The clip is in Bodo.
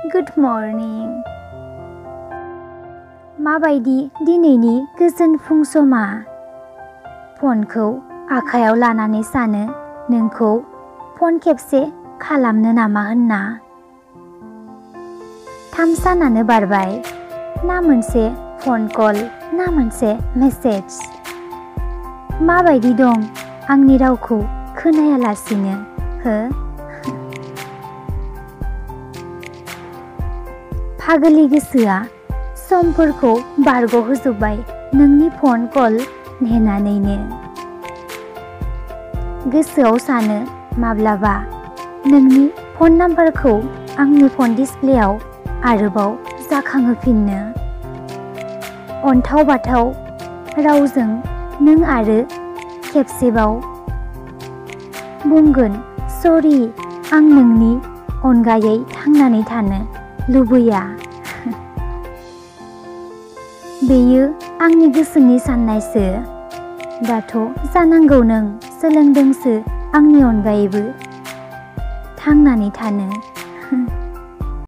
Good morning. माबायदि दिनैनि गोजोन फुं समा? फनखौ आखायाव लानानै सानो नोंखौ फन खेबसे खालामनो नामा होनना। 3 सानानो बारबाय, ना मोनसे फन कल ना मोनसे मेसेज। माबायदि दं आंनि रावखौ खोनायालासिनो हो? फागोलि गोसोआ समफोरखौ बारग'होजोब्बाय नोंनि फन कल नेनानैनो। गोसोआव सानो माब्लाबा नोंनि फन नाम्बारखौ आंनि फन डिसप्लेआव आरोबाव जाखांहोफिननो। अन्थाव बाथाव रावजों नों आरो खेबसेबाव बुंगोन सरि आं नोंनि अनगायै थांनानै थानो लुबैया। बेयो आंनि गोसोनि साननायसो। दाथ' जानांगौ नों सोलोंदोंसो आंनि अनगायैबो थांनानै थानो।